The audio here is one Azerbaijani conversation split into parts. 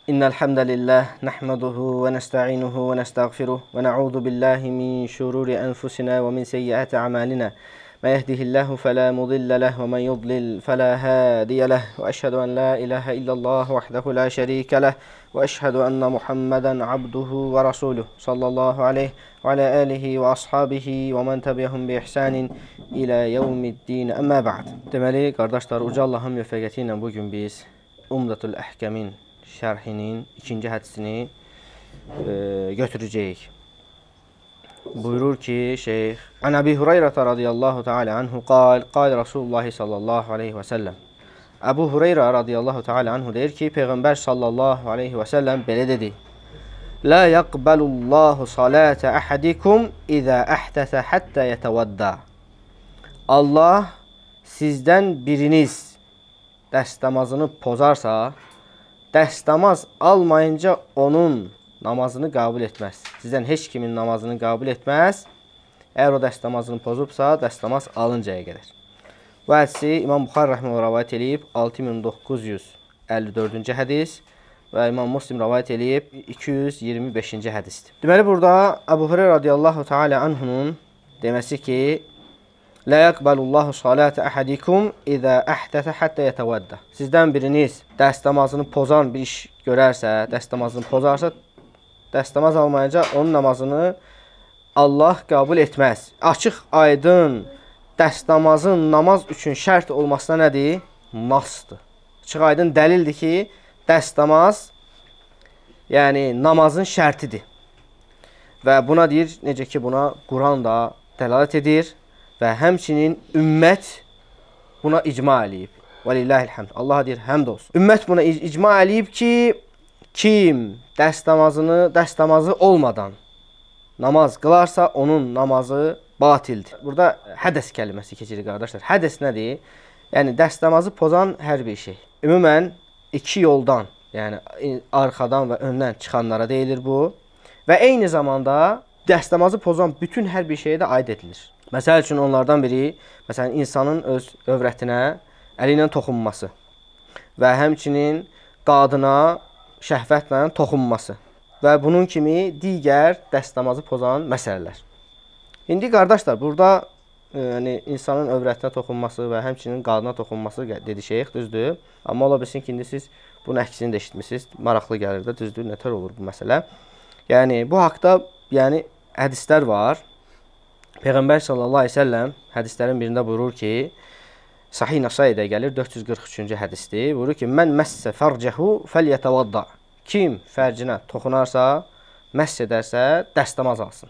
إن الحمد لله نحمده ونستعينه ونستغفره ونعوذ بالله من شرور أنفسنا ومن سيئات أعمالنا ما يهده الله فلا مضل له ومن يضلل فلا هادي له وأشهد أن لا إله إلا الله وحده لا شريك له وأشهد أن محمدا عبده ورسوله صلى الله عليه وعلى آله وأصحابه ومن تبعهم بإحسان إلى يوم الدين أما بعد. Deməli, qardaşlar, Uca Allahın müvəffəqiyyəti ilə bugün biz Umdatul Əhkəmin şərhinin ikinci hədisini götürəcəyik. Buyurur ki, şeyx, An Abi Hurayrata radiyallahu ta'ala anhu qal Rasulullah sallallahu aleyhi və səlləm. Əbu Hureyra radiyallahu ta'ala anhu deyir ki, Peyğəmbər sallallahu aleyhi və səlləm belə dedi. La yaqbalullahu salata ahadikum izə əhdəsə həttə yətəvəddə. Allah sizdən biriniz dəstəmazını pozarsa, dəstəmaz almayınca onun namazını qəbul etməz. Sizdən heç kimin namazını qəbul etməz. Əgər o dəstəmazını pozubsa, dəstəmaz alıncaya qədər. Bu hədisi İmam Buxari rəhməhullah rəvayət edib 6954-cü hədis və İmam Müslim rəvayət edib 225-ci hədisdir. Deməli, burada Əbu Hureyra radiyallahu ta'ala anhunun deməsi ki, La yaqbalullahu salata ahadikum izə əhdəsə həttə yətəvəddə. Sizdən biriniz dəstəmazını pozan bir iş görərsə, dəstəmazını pozarsa, dəstəmaz almayınca onun namazını Allah qəbul etməz. Açıq, aydın dəstəmazın namaz üçün şərt olmasına nədir? Nasdır. Açıq, aydın dəlildir ki, dəstəmaz yəni namazın şərtidir. Və buna deyir, necə ki buna Quran da dəlalət edir. Və həmçinin ümmət buna icma eləyib. Vəlillahilhəmd. Allah deyir, həmd olsun. Ümmət buna icma eləyib ki, kim dəstəmazı olmadan namaz qılarsa, onun namazı batildir. Burada hədəs kəlməsi keçirir, qardaşlar. Hədəs nədir? Yəni, dəstəmazı pozan hər bir şey. Ümumən, iki yoldan, yəni arxadan və öndən çıxanlara deyilir bu. Və eyni zamanda dəstəmazı pozan bütün hər bir şeyə də aid edilir. Məsəl üçün, onlardan biri, məsələn, insanın öz övrətinə əli ilə toxunması və həmçinin qadına şəhvətlə toxunması və bunun kimi digər dəstəmazı pozan məsələlər. İndi, qardaşlar, burada insanın övrətinə toxunması və həmçinin qadına toxunması dedi şeyx, düzdür. Amma ola bilsin ki, indi siz bunun əksini də eşitmişsiniz, maraqlı gəlir də, düzdür, nətər olur bu məsələ. Yəni, bu haqda hədislər var. Peyğəmbər sallallahu aleyhi ve sellem hədislərin birində buyurur ki, Sahih Nəsaidə gəlir, 443-cü hədisdir. Buyurur ki, Mən məssə fərcəhu fəlyətəvadda. Kim fərcinə toxunarsa, məss edərsə, dəstəmaz alsın.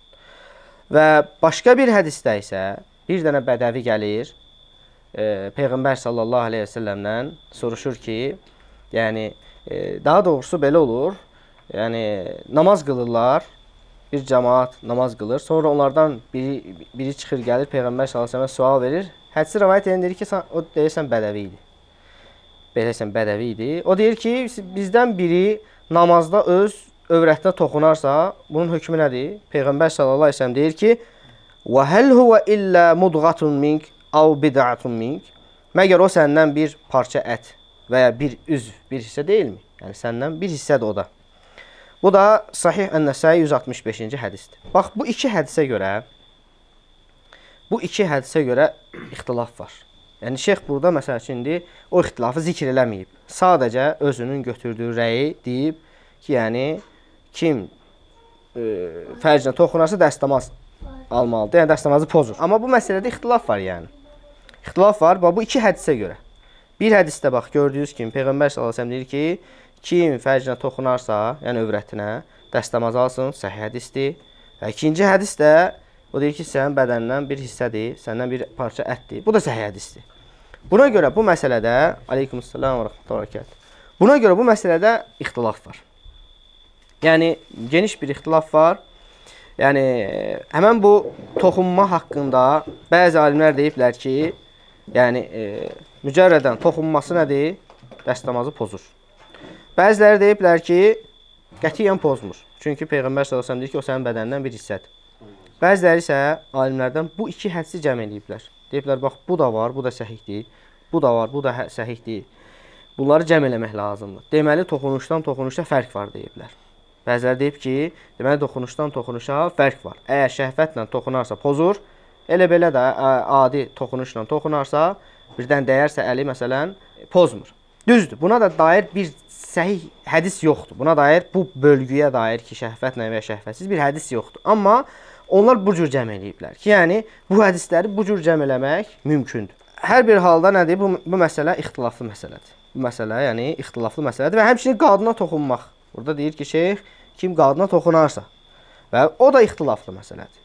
Və başqa bir hədisdə isə bir dənə bədəvi gəlir, Peyğəmbər sallallahu aleyhi ve sellemdən soruşur ki, yəni, daha doğrusu belə olur, yəni, namaz qılırlar, bir cəmaat namaz qılır. Sonra onlardan biri çıxır, gəlir, Peyğəmbər s.ə.və sual verir. Hədisi rəvayət edən deyir ki, o deyirsən bədəvi idi. Deyirsən bədəvi idi. O deyir ki, bizdən biri namazda öz övrətinə toxunarsa, bunun hökmü nədir? Peyğəmbər s.ə.v deyir ki, وَهَلْ هُوَ إِلَّا مُدْغَةٌ مِنْكَ أَوْ بِدْعَةٌ مِنْكَ Məgər o səndən bir parça ət və ya bir üzv, bir hissə deyilmi? Yəni, səndən bir hissədir o da. Bu da Sahih Ən-Nəsai 165-ci hədisdir. Bax, bu iki hədisə görə ixtilaf var. Yəni, şeyx burada, məsəl üçün, o ixtilafı zikr eləməyib. Sadəcə özünün götürdüyü rəyi deyib ki, yəni, kim fərcinə toxunarsa dəstəmaz almalıdır. Yəni, dəstəmazı pozur. Amma bu məsələdə ixtilaf var, yəni. İxtilaf var, bax, bu iki hədisə görə. Bir hədisdə, bax, gördüyünüz kimi, Peyğəmbər s.ə.v deyir ki, kim fərcinə toxunarsa, yəni övrətinə, dəstəmaz alsın, səhih hədisdir. Və ikinci hədis də, o deyir ki, sənin bədənindən bir hissədir, səndən bir parça ətdir. Bu da səhih hədisdir. Buna görə bu məsələdə, aleykumussalam və rəhmətullah, buna görə bu məsələdə ixtilaf var. Yəni, geniş bir ixtilaf var. Yəni, həmən bu toxunma haqqında bəzi alimlər deyiblər ki, yəni, mücərrədən toxunması nədir? Dəstəmazı pozur. Bəziləri deyiblər ki, qətiyyən pozmur. Çünki Peyğəmbər s.ə.v deyir ki, o sənin bədənindən bir hissədir. Bəziləri isə alimlərdən bu iki hədisi cəm eləyiblər. Deyiblər, bax, bu da var, bu da səhihdir. Bu da var, bu da səhihdir. bunları cəm eləmək lazımdır. Deməli, toxunuşdan toxunuşa fərq var deyiblər. Bəziləri deyib ki, deməli, toxunuşdan toxunuşa fərq var. Əgər şəhvətlə toxunarsa pozur, elə belə də adi toxunuşla toxunarsa, birdən dəyərsə əli, məsələn, pozmur. Düzdür, buna da dair bir səhih hədis yoxdur. Buna dair, bu bölgüyə dair ki, şəhvətlə və şəhvətsiz bir hədis yoxdur. Amma onlar bu cür cəm eləyiblər ki, yəni, bu hədisləri bu cür cəm eləmək mümkündür. Hər bir halda nədir? Bu məsələ ixtilaflı məsələdir. Bu məsələ, yəni, ixtilaflı məsələdir və həmçinin qadına toxunmaq. Burada deyir ki, şeyx, kim qadına toxunarsa və o da ixtilaflı məsələdir.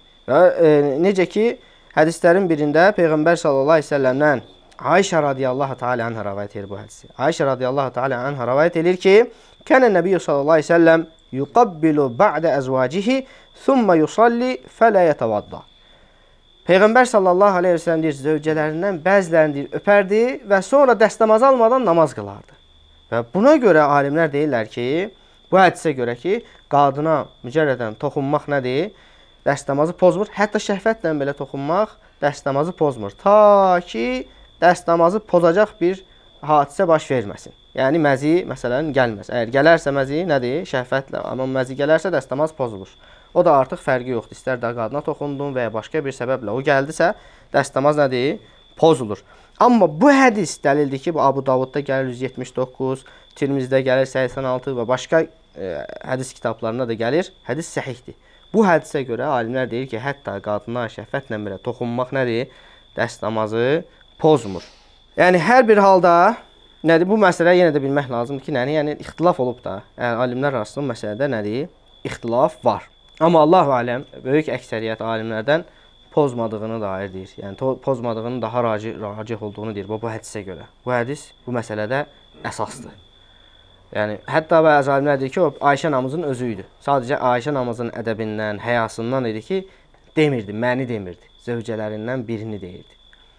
Və necə ki, hədislərin birində Peyğəmbər sallallahu əleyhi və səlləmdən Ayşə radiyallahu teala anha rivayet edir bu hədisi. Ayşə radiyallahu teala anha rivayet edir ki, "Kana Nəbi sallallahu əleyhi və səlləm yuqabbilu ba'da azvacihi, thumma yusalli fala yatavadda." Peyğəmbər sallallahu əleyhi və səlləm deyir, zövcələrindən bəzilərini deyir, öpərdi və sonra dəstəmaz almadan namaz qılardı. Və buna görə alimlər deyirlər ki, bu hədisə görə ki, qadına mücərrədən toxunmaq nədir? Dəstəmazı pozmur. Hətta şəhvətlə belə toxunmaq dəstəmazı pozmur. Ta ki, dəstəmazı pozacaq bir hadisə baş verməsin. Yəni, məzi, məsələn, gəlməz. Əgər gələrsə məzi, nədir? Şəhvətlə. Amma məzi gələrsə, dəstəmaz pozulur. O da artıq fərqi yoxdur. İstər də qadına toxundun və ya başqa bir səbəblə o gəldisə, dəstəmaz nədir? Pozulur. Amma bu hədis dəlildir ki, bu Abu Davudda gəlir 179, Tirmizdə gəlir 86 və başqa hədis kitablarına da gəlir. Hədis səhihdir. Bu hədisə görə alimlər deyir ki, hətta qadına şəhvətlə belə toxunmaq nədir? Dəstəmazı pozmur. Yəni, hər bir halda nədir? Bu məsələ yenə də bilmək lazımdır ki, yəni ixtilaf olub da, alimlər arasında məsələdə nədir? İxtilaf var. Amma Allahu aləm, böyük əksəriyyət alimlərdən pozmadığını dair deyir. Yəni, pozmadığının daha racih olduğunu deyir bu hədisə görə. Bu hədis bu məsələdə əsasdır. Yəni, hətta bəzi alimlər deyir ki, o Ayşə namazının özü idi. Sadəcə Ayşə namazının ədəbindən, həyasından idi ki, demirdi, məni demirdi. Zövcələrindən birini deyirdi.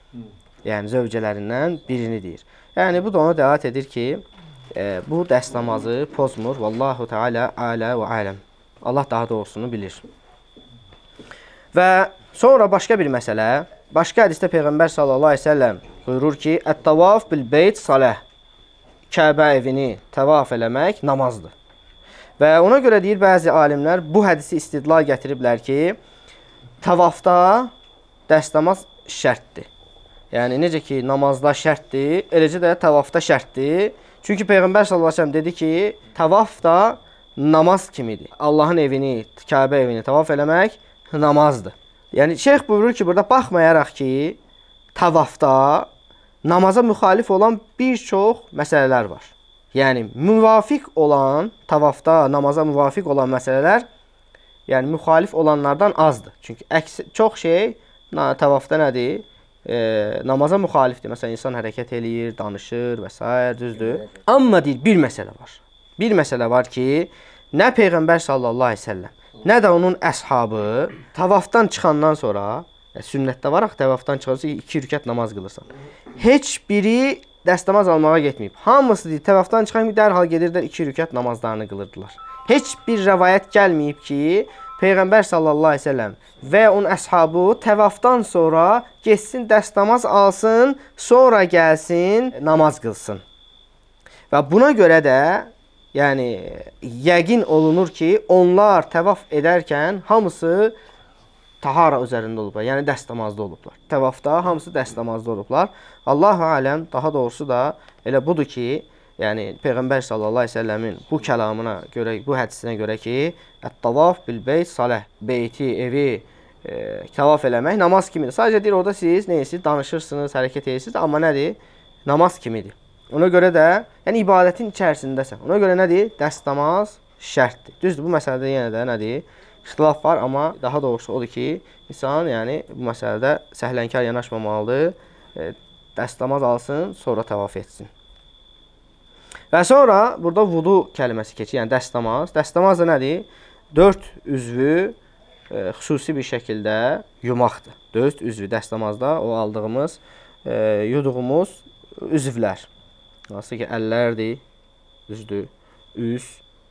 Yəni, zövcələrindən birini deyir. Yəni, bu da ona dəlat edir ki, bu dəstəmazı pozmur. Vallahu Teala alə və aləm. Allah daha doğrusunu bilir. Və sonra başqa bir məsələ, başqa hədisdə Peyğəmbər sallallahu əleyhi və səlləm buyurur ki, "Ət-tavaf bil-beyt salah." Kəbə evini təvaf eləmək namazdır. Və ona görə deyir bəzi alimlər bu hədisi istidlal gətiriblər ki, təvafda dəstəmaz şərtdir. Yəni, necə ki, namazda şərtdir, eləcə də təvafda şərtdir. Çünki Peyğəmbər sallallahu əleyhi və səlləm dedi ki, təvaf da namaz kimidir. Allahın evini, Kəbə evini təvaf eləmək namazdır. Yəni, şeyx buyurur ki, burada baxmayaraq ki, təvafda namaza müxalif olan bir çox məsələlər var. Yəni, müvafiq olan, təvafda namaza müvafiq olan məsələlər, yəni, müxalif olanlardan azdır. Çünki çox şey təvafda nədir? Namaza müxalifdir. Məsələn, insan hərəkət eləyir, danışır və s. düzdür. Amma deyir, bir məsələ var. Bir məsələ var ki, nə Peyğəmbər sallallahu əleyhi və səlləm, nə də onun əshabı təvafdan çıxandan sonra, sünnətdə var axı, təvafdan çıxansa 2 rükət namaz qılırsan. Heç biri dəstəmaz almağa getməyib. Hamısı deyir, təvafdan çıxan kimi dərhal gedirlər 2 rükət namazlarını qılırdılar. Heç bir rəvayət gəlməyib ki, Peyğəmbər sallallahu əleyhi və səlləm və onun əshabı təvafdan sonra getsin, dəstəmaz alsın, sonra gəlsin, namaz qılsın. Və buna görə də, yəni, yəqin olunur ki, onlar təvaf edərkən hamısı tahara üzərində olublar, yəni dəstəmazda olublar. Təvafda hamısı dəstəmazda olublar. Allahu aləm, daha doğrusu da elə budur ki, yəni Peyğəmbər sallallahu əleyhi və səlləmin bu kəlamına görə, bu hədisinə görə ki, ət-tavaf bil-beyt salah, beyti, evi təvaf eləmək namaz kimidir. Sadəcə deyir, orada siz neyəsiniz, danışırsınız, hərəkət edirsiniz, amma nədir? Namaz kimidir. Ona görə də, yəni ibadətin içərisindəsən. Ona görə nədir? Dəstəmaz şərtdir. Düzdür, bu məsələdə yenə də nədir? İxtilaf var, amma daha doğrusu odur ki, insan yəni bu məsələdə səhlənkar yanaşmamalıdır, dəstəmaz alsın, sonra təvaf etsin. Və sonra burada vudu kəlməsi keçir, yəni dəstəmaz. Dəstəmaz da nədir? 4 üzvü xüsusi bir şəkildə yumaqdır. 4 üzvü dəstəmazda o aldığımız, yuduğumuz üzvlər. Nasıl ki, əllərdir, düzdür, üz,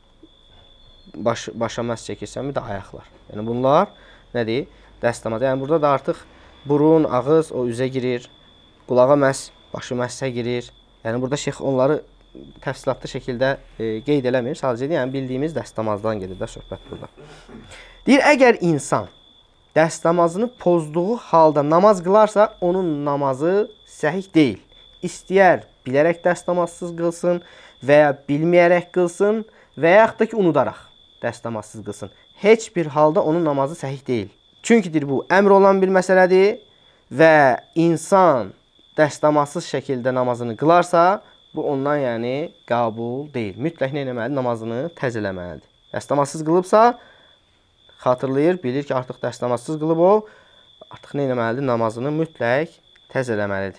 başa məhz çəkirsən, bir də ayaqlar. Yəni, bunlar nədir? Dəstəmaz. Yəni, burada da artıq burun, ağız o üzə girir, qulağa məhz, başı məhsə girir. Yəni, burada şeyx onları təfsilatlı şəkildə qeyd eləmir. Sadəcə yəni bildiyimiz dəstəmazdan gedir də söhbət burada. Deyir, əgər insan dəstəmazını pozduğu halda namaz qılarsa, onun namazı səhih deyil. İstəyər bilərək dəstəmazsız qılsın və ya bilməyərək qılsın və yaxud da ki, unudaraq dəstəmazsız qılsın. Heç bir halda onun namazı səhih deyil. Çünki bu əmr olan bir məsələdir və insan dəstəmazsız şəkildə namazını qılarsa, bu ondan yəni qəbul deyil. Mütləq nə etməlidir? Namazını təzələməlidir. Dəstəmazsız qılıbsa, xatırlayır, bilir ki, artıq dəstəmazsız qılıb o, artıq nə etməlidir? Namazını mütləq təzələməlidir.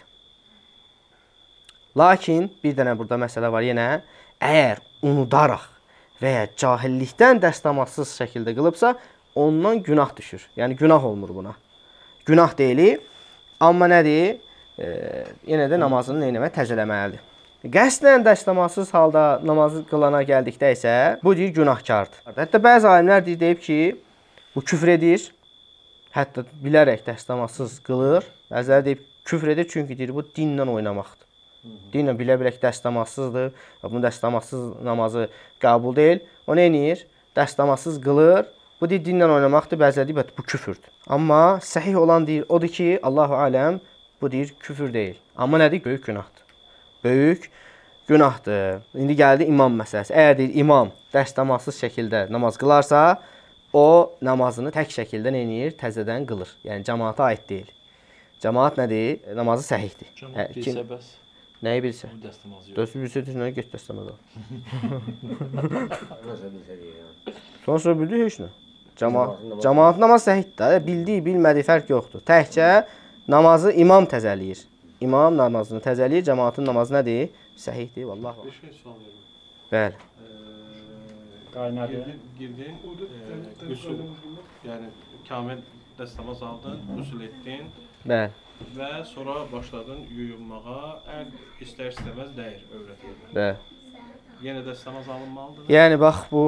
Lakin bir dənə burada məsələ var yenə, əgər unudaraq və ya cahillikdən dəstəmazsız şəkildə qılıbsa, ondan günah düşür. Yəni günah olmur buna. Günah deyilir, amma nədir? Yenə də namazını nə etməli? Təzələməlidir. Qəsdən dəstəmazsız halda namazı qılana gəldikdə isə bu deyir günahkardır. Hətta bəzi alimlər deyib ki, bu küfr edir. Hətta bilərək dəstəmazsız qılır. Bəziləri deyib küfr edir çünki deyir bu dinlə oynamaqdır. Dinlə bilə-bilək dəstəmazsızdır. Bu dəstəmazsız namazı qəbul deyil. O nə edir? Dəstəmazsız qılır. Bu deyir dinlə oynamaqdır. Bəziləri deyib bu küfürdür. Amma səhih olan deyir odur ki, Allahu aləm bu deyir küfür deyil. Amma nədir? Böyük günahdır. Böyük günahdır. İndi gəldi imam məsələsi. Əgər deyir imam dəstəmazsız şəkildə namaz qılarsa, o namazını tək şəkildə nə edir? Təzədən qılır. Yəni cəmaata aid deyil. Cəmaat nədir? Namazı səhihdir. Cəmaat bilsə bəs. Nəyi bilsə? Bu dəstəmaz yox. Dözü bilsə düzünə get dəstəmaz al. Sonra bildi heç nə. Cəmaat namaz səhihdir. Bildiyi, bilmədiyi fərq yoxdur. Təkcə namazı imam təzəliyir. İmam namazını təzəliyir, cəmaatın namazı nədir? Səhihdir, vallahi. Bir şey sual verim. Bəli. Girdin, qüsul, yəni kamil dəstəmaz aldın, qüsul etdin. Bəli. Və sonra başladın yuyunmağa, əl istər-istəməz dəyir övrətinə. Bəli. Yenə dəstəmaz alınmalıdır. Yəni bax bu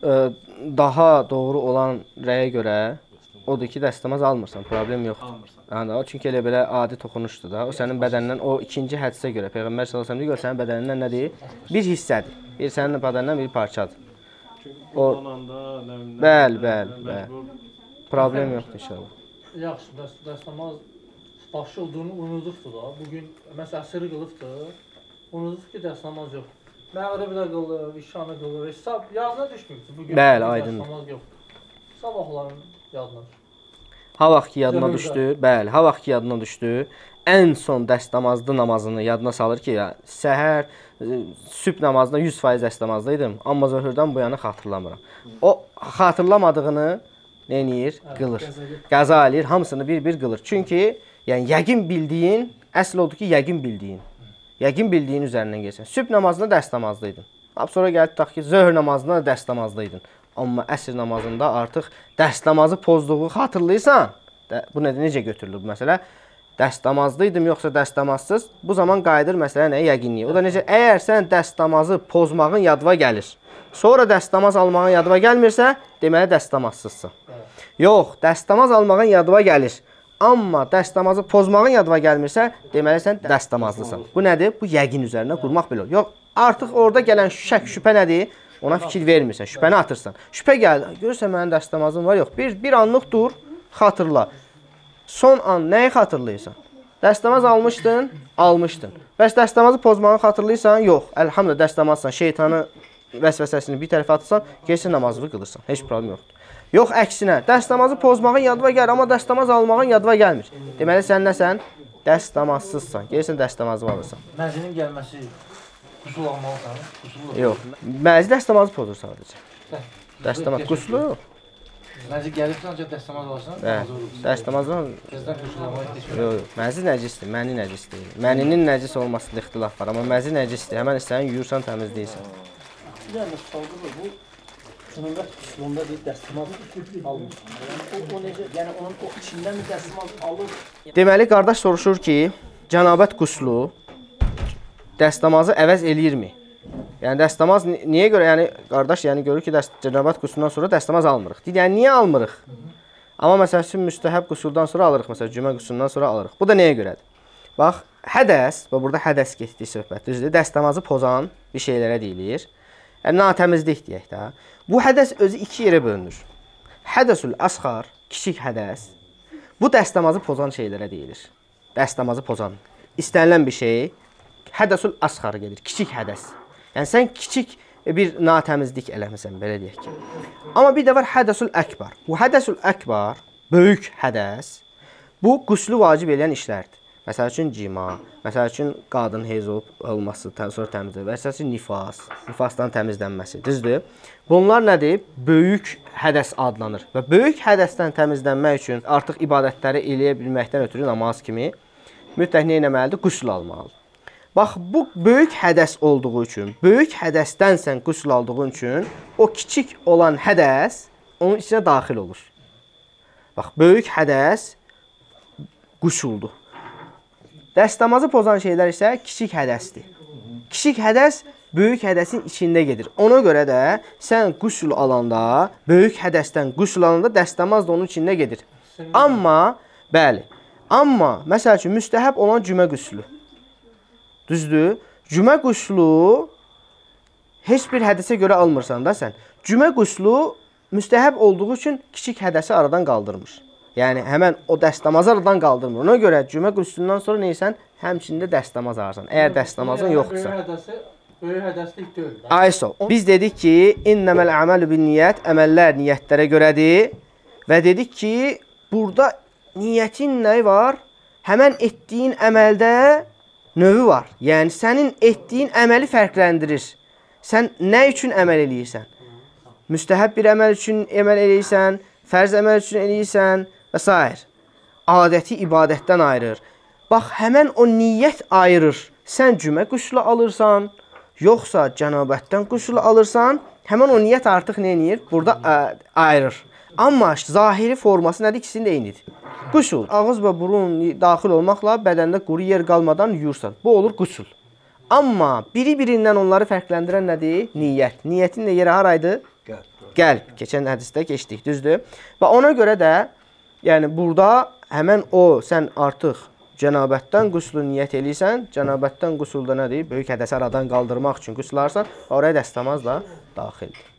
daha doğru olan rəyə görə odur ki, dəstəmaz almırsan, problem yoxdur. Almırsan. Yəni, çünki elə belə adi toxunuşdur da. O sənin bədənindən, o ikinci hədisə görə Peyğəmbər sallallahu əleyhi və səlləm deyir, sənin bədənindən nədir? Bir hissədir. Bir sənin bədənindən bir parçadır. Çünki qullananda, nə bilim. Bəli. Problem yoxdur inşallah. Yaxşı, dəstəmaz başı olduğunu unudubdur da. Bugün məsələn əsri qılıbdır. Unudub ki, dəstəmaz yox. Məğribdə qılır, işanı qılır. Hesab yadına düşmür. Bugün bəli, aydın. Dəstəmaz yoxdur. Sabahların yadına düşür. Ha vaxt ki yadına düşdü, bəli, ha vaxt ki yadına düşdü, ən son dəstəmazlı namazını yadına salır ki, ya, səhər, sübh namazında 100% dəstəmazdaydım, amma zöhrdən bu yana xatırlamıram. O xatırlamadığını nə edir? Qılır. Qəza eləyir, hamısını bir-bir qılır. Çünki yəni yəqin bildiyin, əsl odur ki, yəqin bildiyin. Yəqin bildiyin üzərindən gəlsən. Sübh namazında dəstəmazdaydın. Sonra gəlib tutaq ki, zöhr namazında dəstəmazdaydın. Amma əsr namazında artıq dəstəmazı pozduğu xatırlayırsan, bu necə götürülür bu məsələ? Dəstəmazdaydım yoxsa dəstəmazsız? Bu zaman qayıdır məsələ nəyə? Yəqinliyə. O da necə? Əgər sən dəstəmazı pozmağın yadıva gəlir, sonra dəstəmaz almağın yadıva gəlmirsə, deməli dəstəmazsızsın. Yox, dəstəmaz almağın yadıva gəlir, amma dəstəmazı pozmağın yadıva gəlmirsə, deməli sən dəstəmazlısan. Bu nədir? Bu yəqin üzərinə qurmaq belə olur. Yox, artıq orada gələn şək, şübhə nədir? Ona fikir vermirsən, şübhəni atırsan. Şübhə gəldi, görürsən mənim dəstəmazım var, yox. Bir anlıq dur, xatırla. Son an nəyi xatırlayırsan? Dəstəmaz almışdın, almışdın. Bəs dəstəmazı pozmağını xatırlayırsan? Yox, əlhamdülillah dəstəmazsan, şeytanı vəsvəsəsini bir tərəfə atırsan, gəlsən namazını qılırsan, heç problem yoxdur. Yox, əksinə, dəstəmazı pozmağın yadıva gəlir, amma dəstəmaz almağın yadıva gəlmir. Deməli, sən nəsən? Dəstəmazsızsan, gəlsən dəstəmazı alırsan. Məzinin gəlməsi qusul almalısan, qusullu. Yox, məzi dəstəmazı pozur sadəcə. Dəstəmaz, quslu yox. Məzi gəlibsə ancaq dəstəmaz alırsan, dəstəmazdan Qəzdən qusul almalı etmişmir. yox, məzi nəcisdir, məni nəcis deyil. Məninin nəcis olmasında ixtilaf var, amma məzi nəcisdir. Həmən istəyən yuyursan, təmizləyirsən. Bir dənə sualdır bu. Cünubət quslunda bir dəstəmaz almış. O necə, yəni onun o içindən bir dəstəmaz alır. Deməli, qardaş soruşur ki, cənabət quslu dəstəmazı əvəz eləyirmi? Yəni dəstəmaz niyə görə? Yəni qardaş görür ki, cənabət quslundan sonra dəstəmaz almırıq. Deyir, yəni niyə almırıq? Amma məsələn müstəhəb qusuldan sonra alırıq, məsələn cümə qusulundan sonra alırıq. Bu da nəyə görədir? Bax, hədəs, və burada hədəs getdiyi söhbət, düzdür, dəstəmazı pozan bir şeylərə deyilir. Yəni, natəmizlik deyək də. Bu hədəs özü iki yerə bölünür. Hədəsül əsxar, kiçik hədəs, bu dəstəmazı pozan şeylərə deyilir. Dəstəmazı pozan, istənilən bir şey, hədəsül əsxar gedir, kiçik hədəs. Yəni, sən kiçik bir natəmizlik eləməsən, belə deyək ki. Amma bir də var hədəsül əkbar. Bu hədəsül əkbar, böyük hədəs, bu qüslü vacib eləyən işlərdir. Məsəl üçün cima, məsəl üçün qadın heyz olması, sonra təmizlənməsi, məsəl üçün nifasdan təmizlənməsi, düzdür? Bunlar nədir? Böyük hədəs adlanır və böyük hədəsdən təmizlənmək üçün artıq ibadətləri eləyə bilməkdən ötürü namaz kimi mütləq nə etməlidir? Qüsl almalıdır. Bax, bu böyük hədəs olduğu üçün, böyük hədəsdən sən qüsl aldığın üçün o kiçik olan hədəs onun içinə daxil olur. Bax, böyük hədəs qüsuldur. Dəstəmazı pozan şeylər isə kiçik hədəsdir. Kiçik hədəs böyük hədəsin içində gedir. Ona görə də sən qüsl alanda, böyük hədəsdən qüsl alanda dəstəmaz da onun içində gedir. Amma, bəli, amma məsəl üçün müstəhəb olan cümə qüslü. Düzdür? Cümə qüslu heç bir hədəsə görə almırsan da sən. Cümə qüslu müstəhəb olduğu üçün kiçik hədəsi aradan qaldırmır. Yəni, həmən o dəstəmazı aradan qaldırmır. Ona görə cümə qüslündən sonra neysən? Həmçində dəstəmaz ararsan. Əgər dəstəmazın yoxdursa. Böyük hədəslik deyil. Ayso. Biz dedik ki, innəməl əməlü bin niyyət, əməllər niyyətlərə görədir. Və dedik ki, burada niyyətin nəyi var? Həmən etdiyin əməldə növü var. Yəni, sənin etdiyin əməli fərqləndirir. Sən nə üçün əməl eləyirsən? Müstəhəb bir əməl üçün əməl eləyirsən, fərz əməl üçün eləyirsən və s. Adəti ibadətdən ayırır. Bax, həmən o niyyət ayırır. Sən cümə qüslu alırsan, yoxsa cənabətdən qüslu alırsan, həmən o niyyət artıq nə edir? Burada ayırır. Amma zahiri forması nədir? İkisinin də eynidir. Qüsul, ağız və burun daxil olmaqla bədəndə quru yer qalmadan yuyursan. Bu olur qüsul. Amma biri-birindən onları fərqləndirən nədir? Niyyət. Niyyətin də yeri haraydı? Qəlb. Keçən hədisdə keçdik, düzdür? Və ona görə də, yəni burada həmən o, sən artıq cənabətdən qüslu niyyət eləyirsən, cənabətdən qüsulda nədir? Böyük hədəsi aradan qaldırmaq üçün qüsl alırsan, oraya dəstəmaz da daxildir.